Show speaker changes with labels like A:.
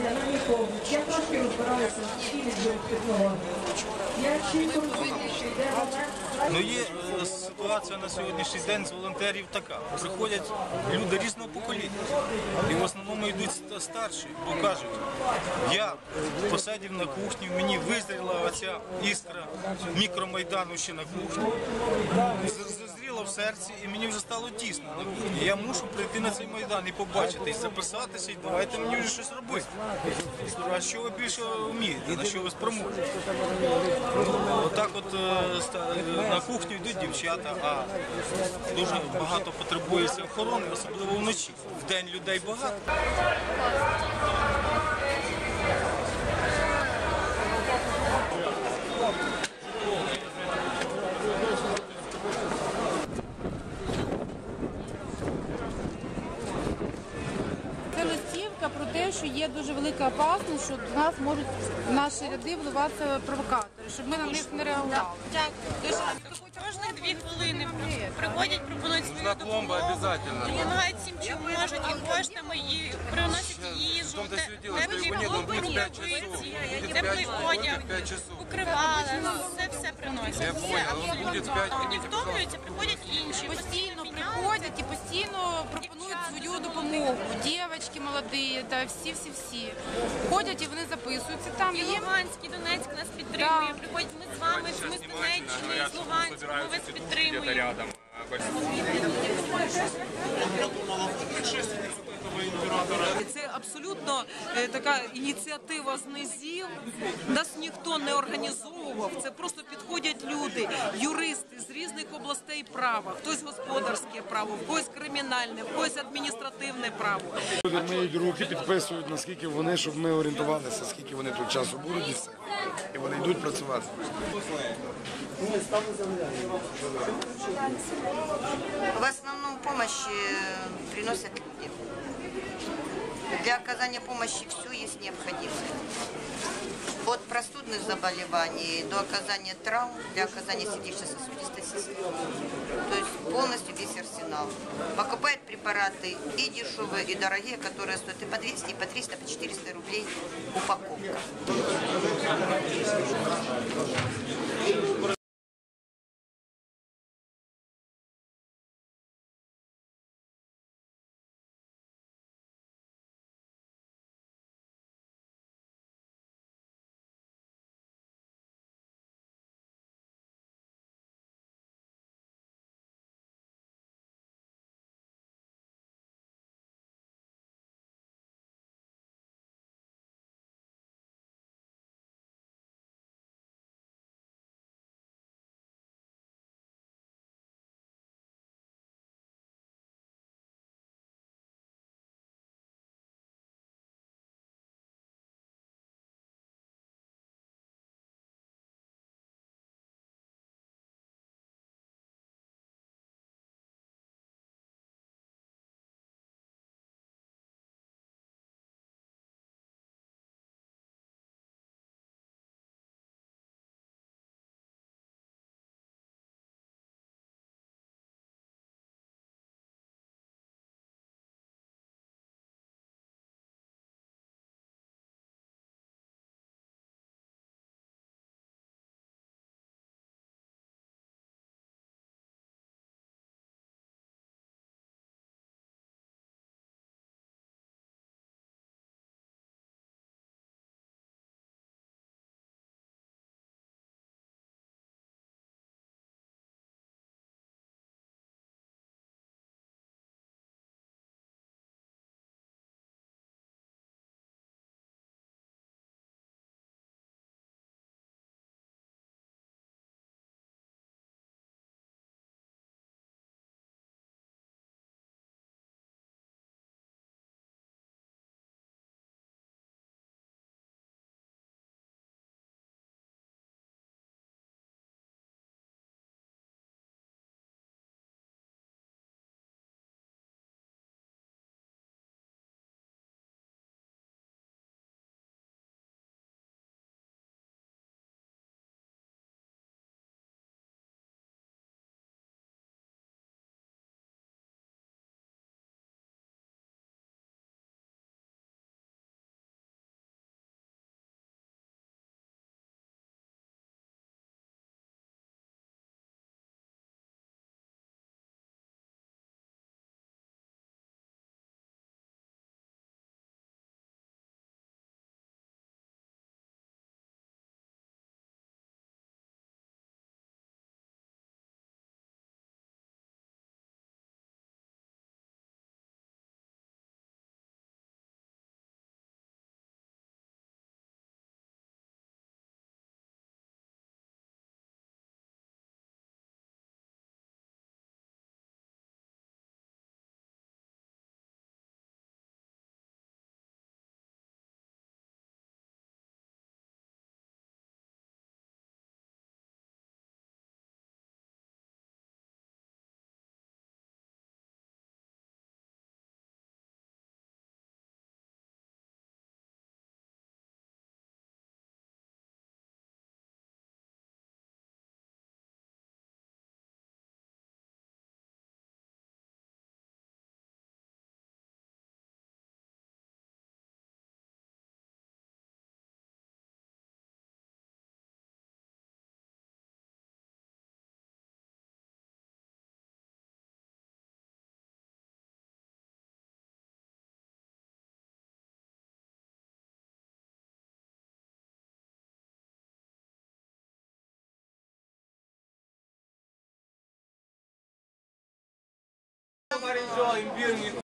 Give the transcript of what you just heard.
A: Я трошки розбираюся в цілі технології. Я чітко розумію, що йде момент.
B: Ну, є ситуація на сьогоднішній день з волонтерів така. Приходять люди різного покоління. І в основному йдуть старші, бо кажуть, я посидів на кухні, мені визріла оця іскра мікромайдану ще на кухні. Зазріла в серці, і мені вже стало тісно на кухні. Я мушу прийти на цей майдан і побачити, і записатися, і давайте мені вже щось робити. А що ви більше вмієте, на що ви спроможні? Отак от на кухню йдуть дівчата, а дуже багато потребується охорони, особливо вночі. Вдень людей багато.
C: Це листівка про те, що є дуже велика опасність, що до нас можуть в наші ряди вливатися провокатори, щоб ми на них не реагували.
D: Дякую. Кожних 2 хвилини приходять, пропонують свою допомогу, допомагають всім, чим можуть, і коштами, і приносять їжу, теплі рукавиці, теплий одяг, покривала, все приносять. І втомлюються, приходять інші.
C: Постійно приходять і постійно пропонують свою допомогу. Дівчатки молоді, та всі. Ходять і вони записуються там.
D: І Луганськ, і Донецьк нас підтримує. Приходять ми з вами, ми з Донеччини, з Луганська, ми вас підтримуємо.
E: Це абсолютно така ініціатива з низів. Нас ніхто не організовував. Це просто підходять люди, юристи з різних областей права. Хтось господарське право, в когось кримінальне, в когось адміністративне право.
F: Люди миють руки, підписують, наскільки вони, щоб ми орієнтувалися, скільки вони тут часу будуть і все. І вони йдуть працювати.
G: В основном помощь приносят люди. Для оказания помощи все есть необходимое. От простудных заболеваний до оказания травм, для оказания сердечно-сосудистой системы. То есть полностью весь арсенал. Покупают препараты и дешевые, и дорогие, которые стоят и по 200, и по 300, по 400 рублей упаковка.
H: Горячо, имбирный.